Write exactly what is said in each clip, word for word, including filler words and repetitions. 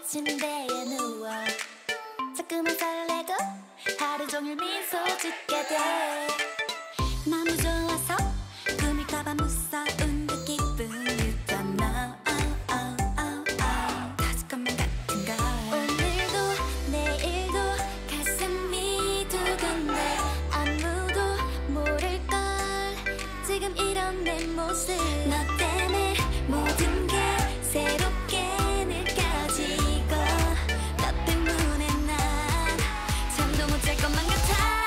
침대에 누워 자꾸만 설레고 하루 종일 미소 짓게 돼. 너무 좋아서 꿈일까봐 무서운 그 기분 You don't know oh, oh, oh, oh. 터질 것만 같은 걸. 오늘도 내일도 가슴이 두근데 아무도 모를걸 지금 이런 내 모습. 너 때문에 모든 게 새롭게 느껴지고 너 때문에 난 잠도 못 잘 것만 같아.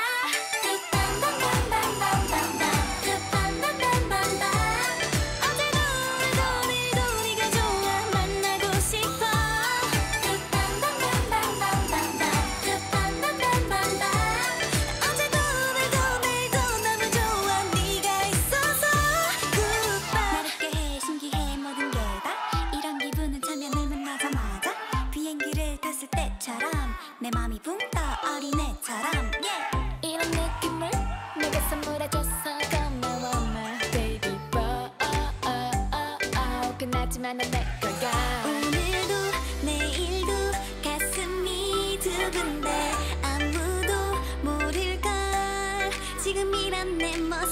내 맘이 붕 떠 어린애처럼 yeah. 이런 느낌을 내가 선물해줘서 고마워 my baby boy oh, oh, oh, oh. 끝났지만 난 내 거야. 오늘도 내일도 가슴이 두근데 아무도 모를걸 지금 이런 내 모습.